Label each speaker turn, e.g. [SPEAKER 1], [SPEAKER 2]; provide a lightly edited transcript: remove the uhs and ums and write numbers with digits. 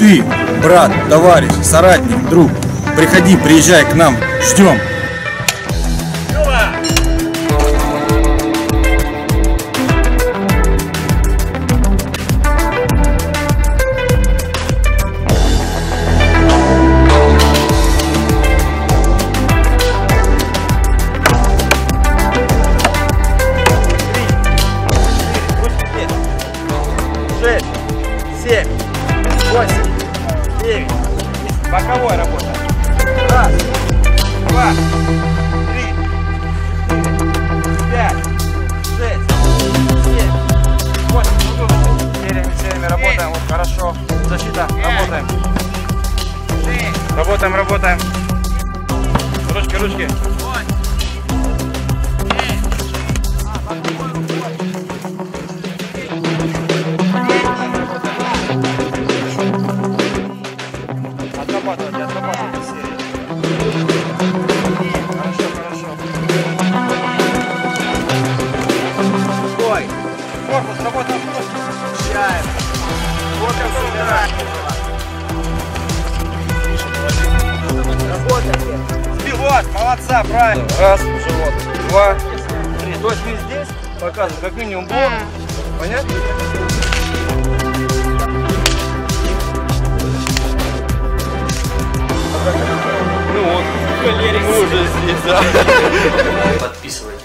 [SPEAKER 1] ты, брат, товарищ, соратник, друг, приходи, приезжай к нам, ждем.
[SPEAKER 2] Боковой работа. Раз, два, три, 5, 6, 7, 8. Сериями работаем. Вот, хорошо. Защита. Работаем. Работаем. Ручки. Отрабатывать серии. Хорошо. Стой. Корпус, работаем. Включаем. Корпус собираем. Работаем. Вперед, молодца, правильно. Раз, живот. 2, 3. То есть мы здесь показываем как минимум блок. Понятно? Ну вот, мы уже здесь, да.
[SPEAKER 3] Подписывайтесь.